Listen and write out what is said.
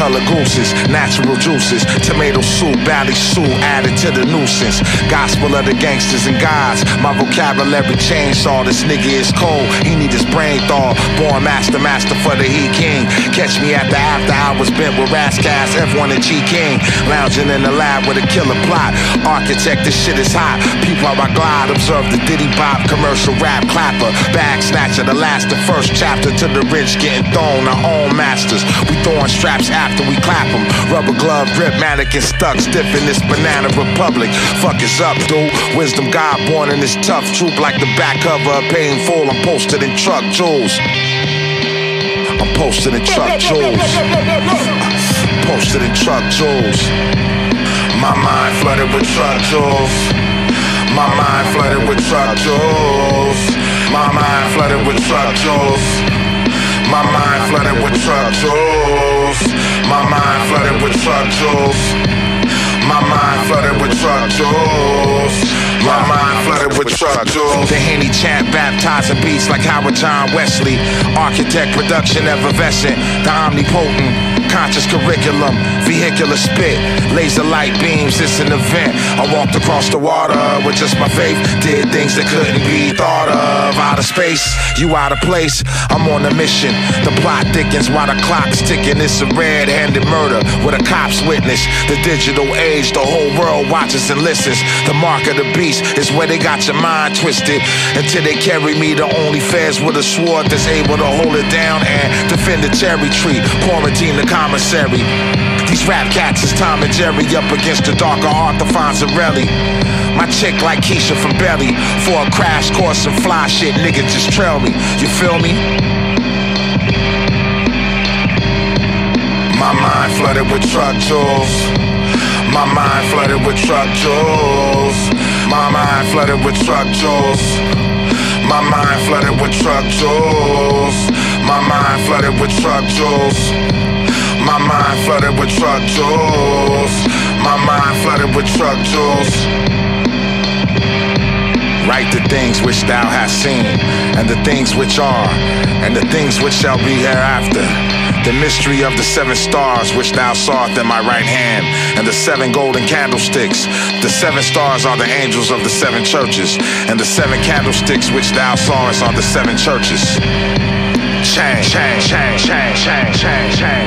color gooses, natural juices, tomato soup, valley soup added to the nuisance. Gospel of the gangsters and gods, my vocabulary chainsaw. This nigga is cold, he need his brain thawed. Born master for the He King. Catch me at the after hours bent with Rascals, F1 and G King. Lounging in the lab with a killer plot. Architect, this shit is hot. Peep how I glide, observe the Diddy Bop, commercial rap clapper, bag snatcher, the last, the first chapter to the rich getting thrown, our own masters. We throwing straps after we clap them. Rubber glove, grip, mannequin stuck, stiff in this banana republic. Fuck is up, dude. Wisdom God born in this tough troop like the back cover of Painful. I'm posted in truck jewels. I'm posted in truck jewels. Posted in truck jewels. My mind flooded with truck jewels. My mind flooded with truck jewels. My mind flooded with truck jewels. My mind flooded with truck jewels. My mind flooded with truck jewels. My mind flooded with truck jewels. My mind flooded with truck jewels. The Henny chant baptizing beats like Howard John Wesley. Architect production effervescent. The omnipotent conscious curriculum. Vehicular spit. Laser light beams. It's an event. I walked across the water with just my faith. Did things that couldn't be thought of. Out of space. You out of place. I'm on a mission. The plot thickens while the clock's ticking. It's a red-handed murder with a cop's witness. The digital age. The whole world watches and listens. The mark of the beast is where they got your mind twisted. Until they carry me to OnlyFans with a sword that's able to hold it down and defend the cherry tree. Quarantine the commissary. These rap cats is Tom and Jerry up against the darker Arthur Fonzarelli. My chick like Keisha from Belly. For a crash course and fly shit, nigga just trail me. You feel me? My mind flooded with truck jewels. My mind flooded with truck jewels. My mind flooded with truck jewels. My mind flooded with truck jewels. My mind flooded with truck jewels. My mind flooded with truck jewels. My mind flooded with truck jewels. Write the things which thou hast seen, and the things which are, and the things which shall be hereafter. The mystery of the 7 stars which thou sawest in my right hand, and the 7 golden candlesticks. The 7 stars are the angels of the 7 churches, and the 7 candlesticks which thou sawest are the 7 churches. Change, change, change, change, change, change, change.